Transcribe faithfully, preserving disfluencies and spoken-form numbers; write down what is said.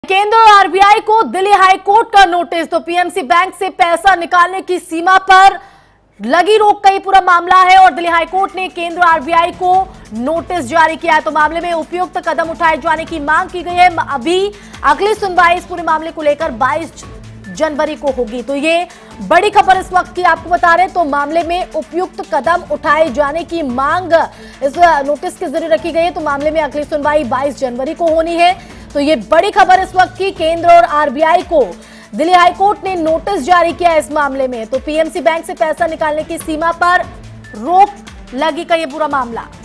केंद्र और आरबीआई को दिल्ली हाई कोर्ट का नोटिस। तो पीएमसी बैंक से पैसा निकालने की सीमा पर लगी रोक का ये पूरा मामला है और दिल्ली हाई कोर्ट ने केंद्र और आरबीआई को नोटिस जारी किया है। तो मामले में उपयुक्त कदम उठाए जाने की मांग की गई है। अभी अगली सुनवाई इस पूरे मामले को लेकर बाईस जनवरी को होगी। तो ये बड़ी खबर इस वक्त की आपको बता रहे हैं। तो मामले में उपयुक्त कदम उठाए जाने की मांग इस नोटिस के जरिए रखी गई है। तो मामले में अगली सुनवाई बाईस जनवरी को होनी है। तो ये बड़ी खबर इस वक्त की, केंद्र और आरबीआई को दिल्ली हाई कोर्ट ने नोटिस जारी किया है इस मामले में। तो पीएमसी बैंक से पैसा निकालने की सीमा पर रोक लगी का ये पूरा मामला।